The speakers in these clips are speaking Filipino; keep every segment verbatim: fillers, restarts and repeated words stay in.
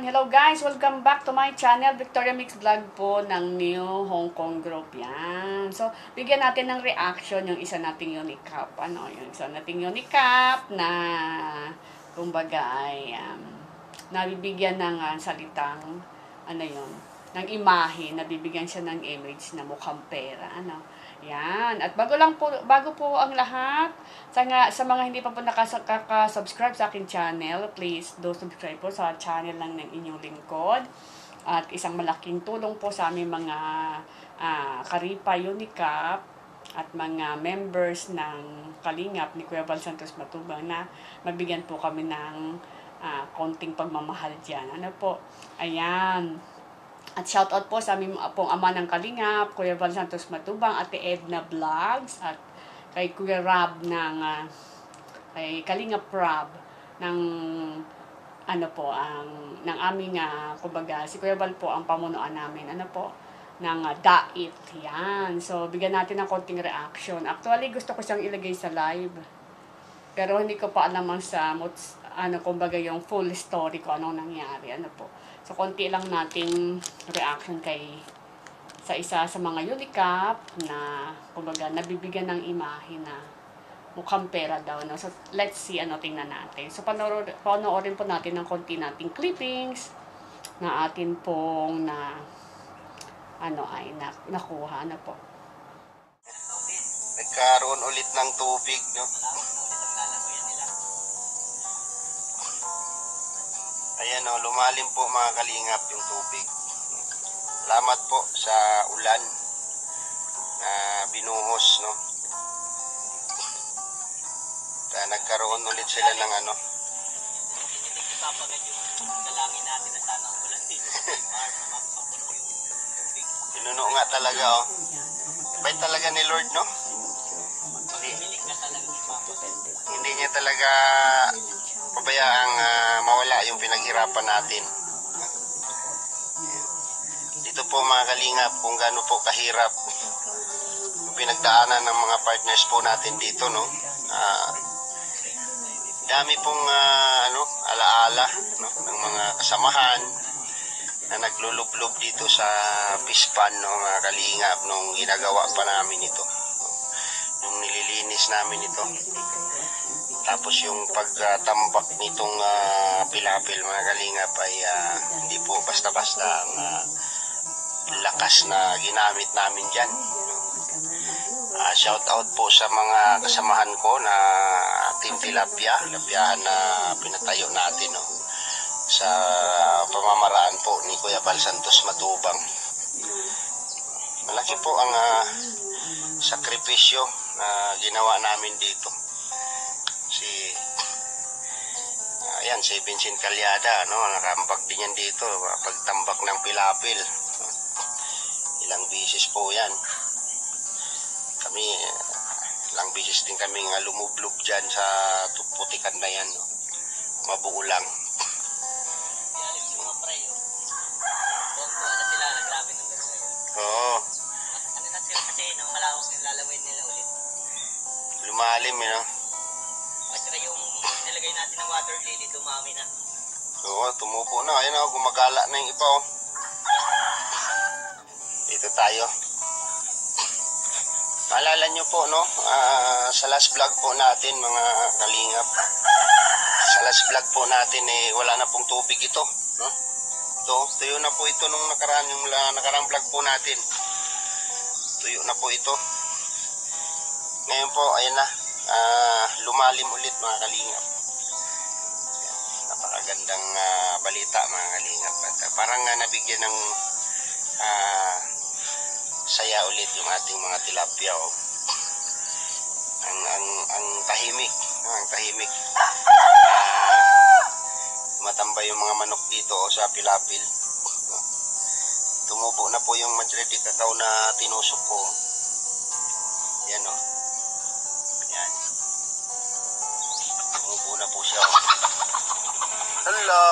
Hello guys! Welcome back to my channel, Victoria Mix Vlog po ng New Hong Kong Group. Yan. So, bigyan natin ng reaction yung isa nating Unicap. Ano, yung isa nating Unicap na, kumbaga ay, um, nabibigyan ng uh, salitang, ano yun, ng imahe, nabibigyan siya ng image na mukhang pera. Ano. Yan. At bago lang po, bago po ang lahat, sa, nga, sa mga hindi pa po nakaka-subscribe sa akin channel, please do subscribe po sa channel lang ng inyong lingkod. At isang malaking tulong po sa aming mga uh, Karipa Unicap at mga members ng Kalingap ni Kuya Val Santos Matubang na mabigyan po kami ng uh, konting pagmamahal dyan. Ano po? Ayan. At shoutout po sa aming pong ama ng Kalingap, Kuya Val Santos Matubang, Ate Edna Vlogs, at kay Kuya Rab ng, uh, kay Kalingap Rab, ng, ano po, ang, ng aming, uh, kumbaga, si Kuya Val po ang pamunuan namin, ano po, ng uh, Dait. Yan. So, bigyan natin ng konting reaction. Actually, gusto ko siyang ilagay sa live. Pero hindi ko pa alam ang sa, ano, kumbaga, yung full story ko, anong nangyari, ano po. So, konti lang nating reaction kay sa isa sa mga Unicap na, kumbaga, nabibigyan ng imahe na mukhang pera daw. No? So, let's see, ano, tingnan natin. So, panoorin, panoorin po natin ng konti nating clippings na atin pong na, ano, ay na, nakuha na po. Nagkaroon ulit ng tubig, no? Ayan o, lumalim po mga Kalingap yung tubig. Salamat po sa ulan na binuhos, no? Kaya nagkaroon ulit sila ng ano. Pinuno nga talaga, oh. Bait talaga ni Lord, no? Hindi, hindi niya talaga pabayaang uh, mawala yung pinaghirapan natin. Dito po mga Kalingap kung gaano po kahirap yung pinagdaanan ng mga partners po natin dito, no? Uh, dami pong uh, ano, alaala, no? Ng mga kasamahan na naglulublob dito sa Pispan, no, mga Kalingap, nung ginagawa pa namin ito, no? Nung nililinis namin ito. Tapos yung pagtambak nitong uh, pilapil mga Kalingap ay uh, hindi po basta-basta ang uh, lakas na ginamit namin dyan. Uh, shout out po sa mga kasamahan ko na Team Tilapia, tilapyahan na pinatayo natin, no? Sa pamamaraan po ni Kuya Val Santos Matubang. Malaki po ang uh, sakripisyo na ginawa namin dito. Si uh, ayan, si Vincent Calyada, no, nakambak din yan dito, pagtambak ng pilapil. Ilang bisis po yan. Kami, ilang bisis din kami nga lumublob dyan sa putikan na yan, no? Mabuo lang. Oo. Ano na sila kasi, no, malawak yung lalawin nila ulit. Lumalim, you know? Masira yung nilagay natin ng water lily, dumami na. Oo, tumupo na. Ayun na, gumagala na yung iba, oh. Dito tayo. Maalala nyo po, no? Uh, sa last vlog po natin, mga Kalingap. Sa last vlog po natin, eh, wala na pong tubig ito, no? Ito, tuyo na po ito nung nakaraan, yung nakarang vlog po natin. Tuyo na po ito. Ngayon po, ayan na. Uh, lumalim ulit mga Kalingap. Napakagandang uh, balita mga Kalingap. At uh, parang uh, nabigyan ng uh, saya ulit yung ating mga tilapia, oh. Ang, ang, ang tahimik, no? Ang tahimik. Uh, matambay yung mga manok dito, oh, sa pilapil. Tumubo na po yung majority kakao na tinusok ko. Yan, oh. Yan. Tumubo na po siya, oh. Hello!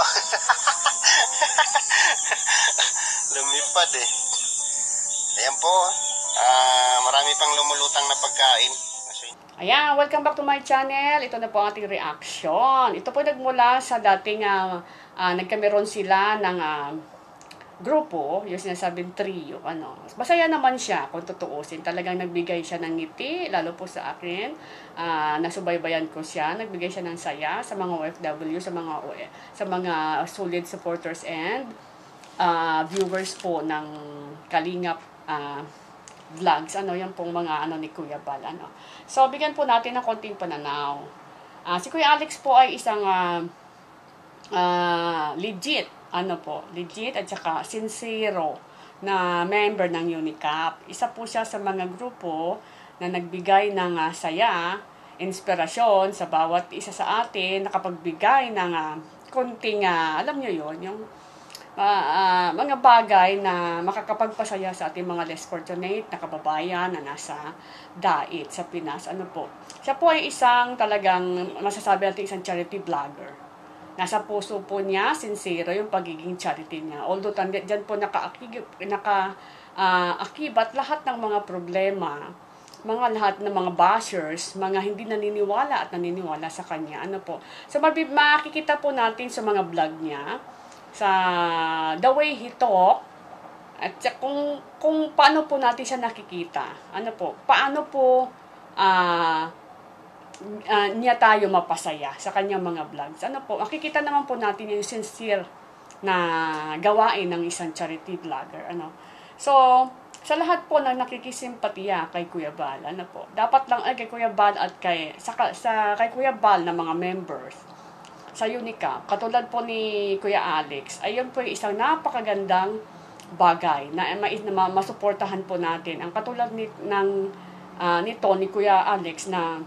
Lumipad eh. Ayan po, uh, marami pang lumulutang na pagkain. Ayan, welcome back to my channel. Ito na po ang ating reaction. Ito po nagmula sa dating uh, uh, nagkameron sila ng uh, grupo, yung sinasabing trio, ano. Masaya naman siya kung tutuusin. Talagang nagbigay siya ng ngiti, lalo po sa akin. Uh, nasubaybayan ko siya, nagbigay siya ng saya sa mga O F W, sa mga O E, sa mga solid supporters and uh, viewers po ng Kalingap uh, vlogs. Ano, yan pong mga ano ni Kuya Bal, ano. So, bigyan po natin ng konting pananaw. Uh, si Kuya Alex po ay isang uh, uh, legit ano po, legit at saka sincero na member ng UNICAP. Isa po siya sa mga grupo na nagbigay ng uh, saya, inspirasyon sa bawat isa sa atin, nakapagbigay ng uh, konting, uh, alam nyo yon yung uh, uh, mga bagay na makakapagpasaya sa ating mga less fortunate na kababayan na nasa dait sa Pinas. Ano po? Siya po ay isang talagang, masasabi natin, isang charity vlogger. Nasa puso po niya, sincero yung pagiging charity niya. Although dyan po naka-akibat naka, uh, lahat ng mga problema, mga lahat ng mga bashers, mga hindi naniniwala at naniniwala sa kanya. Ano po? So makikita po natin sa mga vlog niya, sa the way he talk, at kung, kung paano po natin siya nakikita. Ano po? Paano po ah uh, Uh, niya tayo mapasaya sa kanyang mga vlogs. Ano po, makikita naman po natin yung sincere na gawain ng isang charity vlogger. Ano. So, sa lahat po na nakikisimpatiya kay Kuya Bal, ano po, dapat lang ay kay Kuya Bal at kay, sa, sa, kay Kuya Bal na mga members sa UNICAP, katulad po ni Kuya Alex, ayun po yung isang napakagandang bagay na, na, na masuportahan po natin. Ang katulad ni, ng, uh, nito ni Kuya Alex na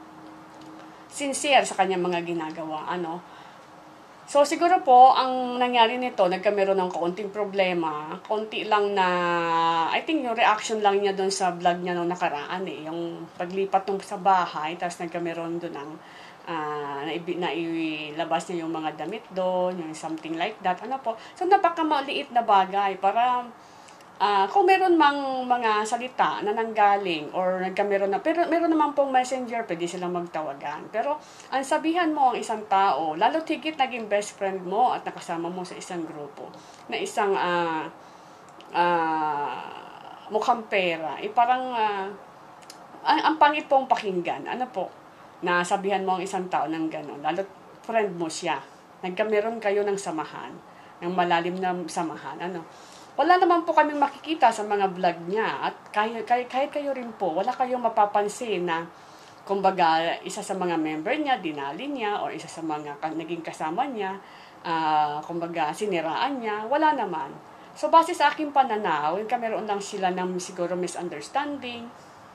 sincere sa kanyang mga ginagawa, ano. So, siguro po, ang nangyari nito, nagkameron ng kaunting problema, konti lang na, I think yung reaction lang niya doon sa vlog niya nung nakaraan, eh, yung paglipat nung sa bahay, tapos nagkameron doon ng, uh, na ilabas niya yung mga damit doon, yung something like that, ano po. So, napakamaliit na bagay, para, Uh, kung meron mang mga salita na nanggaling or nagkameron na, pero meron naman pong messenger, pwede silang magtawagan. Pero ang sabihan mo ang isang tao, lalo tigit naging best friend mo at nakasama mo sa isang grupo, na isang uh, uh, mukhang pera, eh parang uh, ang, ang pangit pong pakinggan. Ano po, na sabihan mo ang isang tao ng gano'n, lalo friend mo siya, nagkameron kayo ng samahan, ng malalim na samahan, ano. Wala naman po kaming makikita sa mga vlog niya at kahit, kahit, kahit kayo rin po, wala kayong mapapansin na kumbaga isa sa mga member niya, dinali niya, o isa sa mga naging kasama niya, uh, kumbaga siniraan niya, wala naman. So base sa aking pananaw, kameron lang sila ng siguro misunderstanding,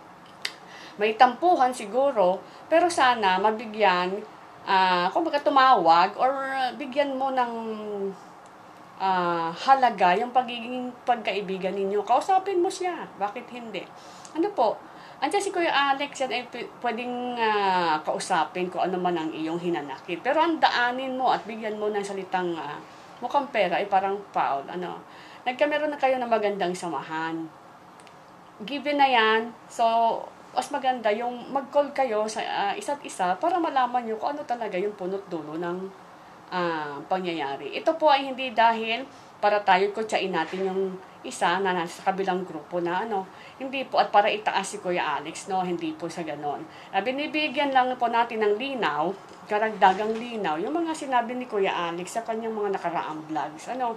may tampuhan siguro, pero sana mabigyan, uh, kumbaga tumawag or bigyan mo ng Uh, halaga yung pagiging pagkaibigan ninyo. Kausapin mo siya. Bakit hindi? Ano po? Andiyan si Kuya Alex, yan ay pwedeng uh, kausapin kung ano man ang iyong hinanakit. Pero ang daanin mo at bigyan mo ng salitang uh, mukhang pera ay parang foul. Ano? Nagkameron na kayo ng magandang samahan. Given na yan. So, mas maganda yung mag-call kayo sa uh, isa't isa para malaman nyo kung ano talaga yung punot dulo ng Uh, pangyayari. Ito po ay hindi dahil para tayo kutsain natin yung isa na nasa kabilang grupo na ano, hindi po at para itaas si Kuya Alex, no, hindi po sa ganon. Uh, binibigyan lang po natin ng linaw, karagdagang linaw, yung mga sinabi ni Kuya Alex sa kanyang mga nakaraang vlogs. Ano,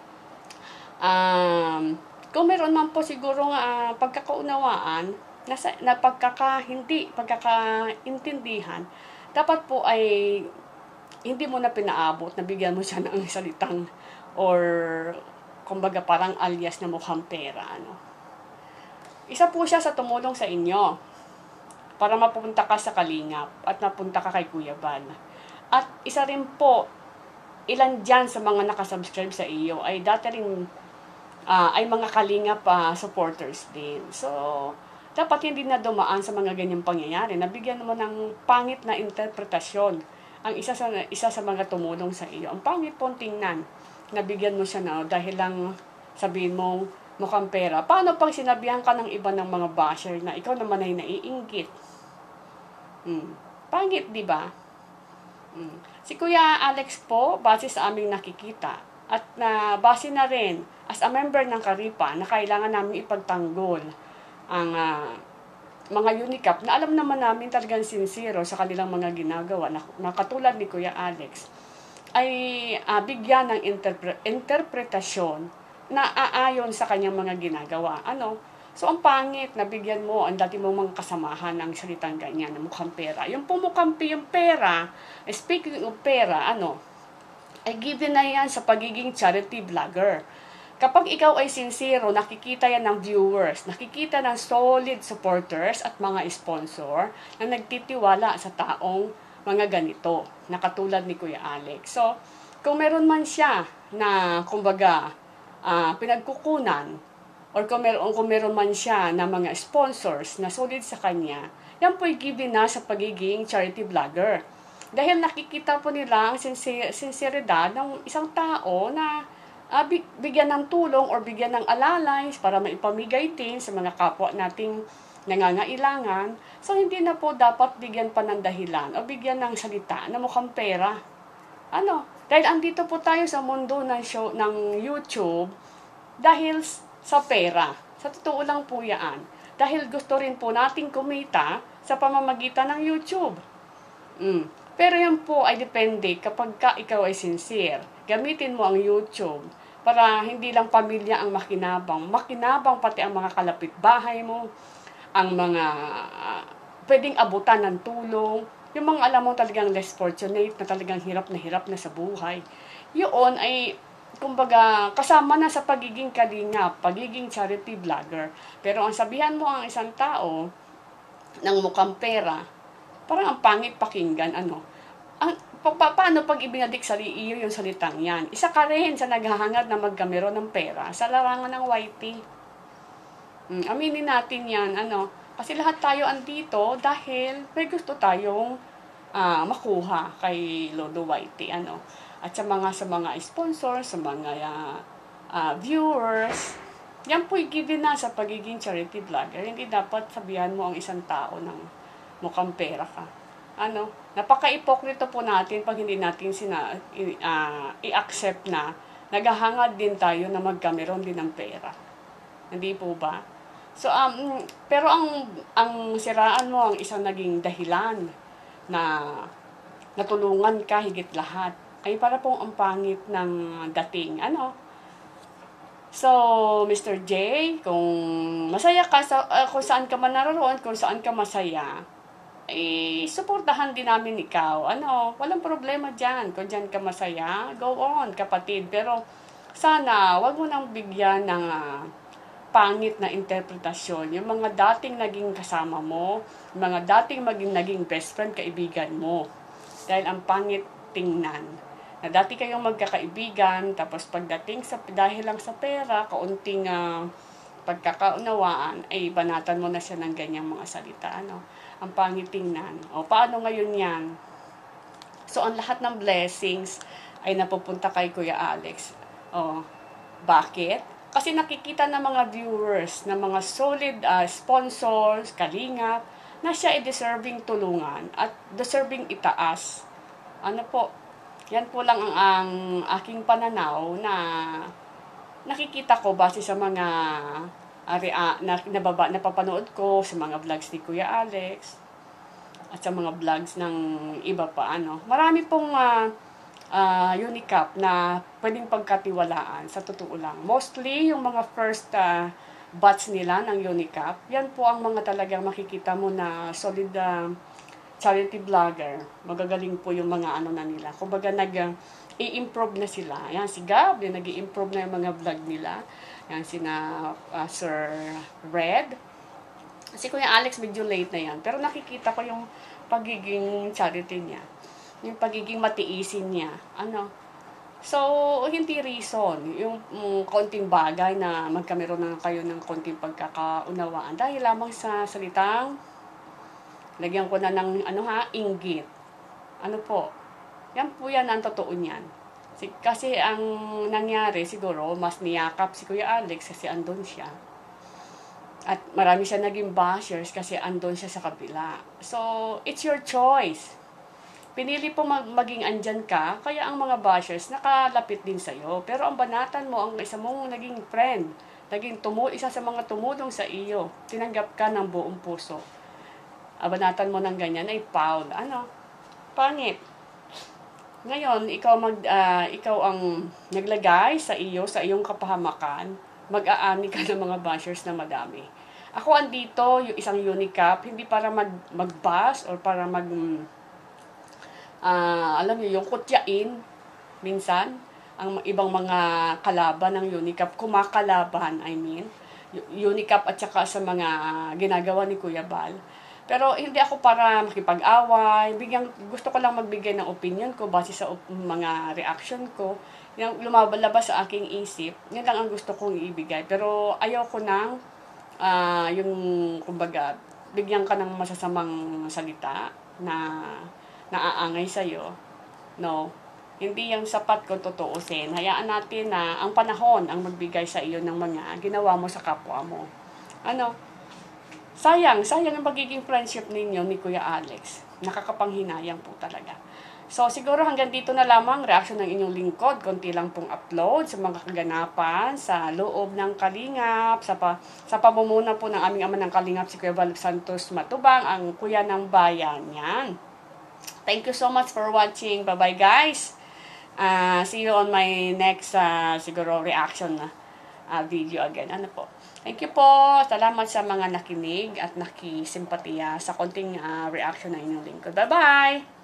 um, kung meron man po siguro uh, pagkakaunawaan, nasa, na pagkaka, hindi, pagkakaintindihan, dapat po ay hindi mo na pinaabot, nabigyan mo siya ng salitang or kumbaga parang alias na mukhang pera. Ano. Isa po siya sa tumulong sa inyo para mapunta ka sa Kalingap at napunta ka kay Kuya Bal. At isa rin po, ilan dyan sa mga nakasubscribe sa iyo ay dati rin uh, ay mga Kalingap uh, supporters din. So, dapat hindi na dumaan sa mga ganyang pangyayari. Nabigyan mo ng pangit na interpretasyon ang isa sa isa sa mga tumulong sa iyo. Ang pangit pong tingnan, nabigyan mo siya na dahil lang sabihin mo mukhang pera. Paano pang sinabihan ka ng iba ng mga basher na ikaw naman ay naiinggit? Hmm. Pangit, di ba? Hmm. Si Kuya Alex po, base sa aming nakikita, at na base na rin as a member ng Karipa na kailangan namin ipagtanggol ang uh, mga Unicap na alam naman namin talagang sincero sa kanilang mga ginagawa na, na katulad ni Kuya Alex ay uh, bigyan ng interpre- interpretasyon na aayon sa kanyang mga ginagawa. Ano? So, ang pangit na bigyan mo ang dati mong mga kasamahan ng salitang ganyan, na mukhang pera. Yung pumukampi yung pera, speaking of pera, ano, ay given na yan sa pagiging charity vlogger. Kapag ikaw ay sincero, nakikita yan ng viewers, nakikita ng solid supporters at mga sponsor na nagtitiwala sa taong mga ganito, na katulad ni Kuya Alex. So, kung meron man siya na, kumbaga, uh, pinagkukunan, or kung meron, kung meron man siya na mga sponsors na solid sa kanya, yan po'y given na sa pagiging charity vlogger. Dahil nakikita po nila ang sincer- sinceridad ng isang tao na uh, bigyan ng tulong or bigyan ng alalay para maipamigay din sa mga kapwa nating nangangailangan. So, hindi na po dapat bigyan pa ng dahilan o bigyan ng salita na mukhang pera. Ano? Dahil andito po tayo sa mundo ng, show, ng YouTube dahil sa pera. Sa totoo lang po yan. Dahil gusto rin po nating kumita sa pamamagitan ng YouTube. Mm. Pero yan po ay depende kapag ka ikaw ay sincere. Gamitin mo ang YouTube para hindi lang pamilya ang makinabang. Makinabang pati ang mga kalapit bahay mo, ang mga uh, pwedeng abutan ng tulong, yung mga alam mo talagang less fortunate, na talagang hirap na hirap na sa buhay. Yun ay kumbaga, kasama na sa pagiging kalingap, pagiging charity vlogger. Pero ang sabihan mo ang isang tao ng mukhang pera, parang ang pangit pakinggan, ano. Ang, pa, pa, paano pag ibinadik sa iyo yung salitang yan? Isa ka rin sa naghahangad na magkamero ng pera sa larangan ng Y T. Hmm, aminin natin yan, ano. Kasi lahat tayo andito dahil may gusto tayong uh, makuha kay Lolo Y T, ano. At sa mga sa mga sponsors, sa mga uh, uh, viewers, yan po'y given na sa pagiging charity vlogger. Hindi dapat sabihan mo ang isang tao ng mukhang pera ka. Ano, napaka-ipokrito po natin pag hindi natin sina, uh, i-accept na naghahangad din tayo na magkameron din ng pera. Hindi po ba? So, um, pero ang, ang siraan mo ang isang naging dahilan na natulungan ka higit lahat ay para pong ang pangit ng dating. Ano? So, Mister J, kung masaya ka sa, uh, kung saan ka man naroon, kung saan ka masaya, eh, suportahan din namin ikaw. Ano? Walang problema dyan. Kung dyan ka masaya, go on, kapatid. Pero, sana, wag mo nang bigyan ng uh, pangit na interpretasyon. Yung mga dating naging kasama mo, yung mga dating maging naging best friend, kaibigan mo. Dahil ang pangit tingnan. Na dati kayong magkakaibigan, tapos pagdating sa, dahil lang sa pera, kaunting uh, pagkakaunawaan, ay banatan mo na siya ng ganyang mga salita. Ano? Ang pangit tingnan. O, paano ngayon yan? So, ang lahat ng blessings ay napupunta kay Kuya Alex. O, bakit? Kasi nakikita ng mga viewers, ng mga solid uh, sponsors, kalingap, na siya ay deserving tulungan at deserving itaas. Ano po? Yan po lang ang, ang aking pananaw na nakikita ko base sa mga area na nababa napapanood ko sa mga vlogs ni Kuya Alex at sa mga vlogs ng iba pa, ano. Marami pong uh, uh, Unicap na pwedeng pagkatiwalaan sa totoo lang. Mostly yung mga first uh, batch nila ng Unicap, yan po ang mga talagang makikita mo na solid uh, charity vlogger. Magagaling po yung mga ano na nila. Kumbaga nag uh, i-improve na sila. Yan si Gab, din nag-i-improve na yung mga vlog nila. Yan sina uh, Sir Red. Si Kuya Alex medyo late na yan. Pero nakikita ko yung pagiging charity niya. Yung pagiging matiisin niya. Ano? So, hindi reason. Yung um, konting bagay na magkameron na kayo ng konting pagkakaunawaan. Dahil lamang sa salitang lagyan ko na ng ano ha, inggit. Ano po? Yan po yan ang totoo niyan. Kasi ang nangyari siguro, mas niyakap si Kuya Alex kasi andun siya. At marami siya naging bashers kasi andun siya sa kabila. So, it's your choice. pinili po mag maging andyan ka, kaya ang mga bashers nakalapit din sa'yo. Pero ang banatan mo, ang isa mong naging friend, naging tumu isa sa mga tumulong sa iyo, tinanggap ka ng buong puso. Abanatan mo ng ganyan ay foul. Ano? Pangit. Ngayon, ikaw mag ah, ikaw ang naglagay sa iyo, sa iyong kapahamakan, mag-aani ka ng mga bashers na madami. Ako andito, yung isang Unicap, hindi para mag mag-bash or para mag ah, alam niyo yung kutyain minsan ang ibang mga kalaban ng Unicap, kumakalaban, I mean, Unicap at saka sa mga ginagawa ni Kuya Bal. Pero hindi ako para makipag-away, bigyan, gusto ko lang magbigay ng opinion ko base sa op- mga reaction ko, yung lumabalabas sa aking isip, yan lang ang gusto kong ibigay. Pero ayaw ko nang, ah, yung, kumbaga, bigyan ka ng masasamang salita na naaangay sa'yo. No, hindi yung sapat kung tutuusin. Hayaan natin na ang panahon ang magbigay sa iyo ng mga ginawa mo sa kapwa mo. Ano, sayang, sayang ang magiging friendship ninyo ni Kuya Alex. Nakakapanghinayang po talaga. So, siguro hanggang dito na lamang reaction ng inyong lingkod. Konti lang pong upload sa mga kaganapan sa loob ng Kalingap, sa, pa, sa pamumuna po ng aming ama ng Kalingap, si Kuya Val Santos Matubang, ang Kuya ng Bayan. Yan. Thank you so much for watching. Bye-bye, guys. Uh, see you on my next, uh, siguro, reaction na uh, video again. Ano po? Thank you po. Salamat sa mga nakinig at nakisimpatiya sa konting uh, reaction na inyong lingkod. Bye-bye!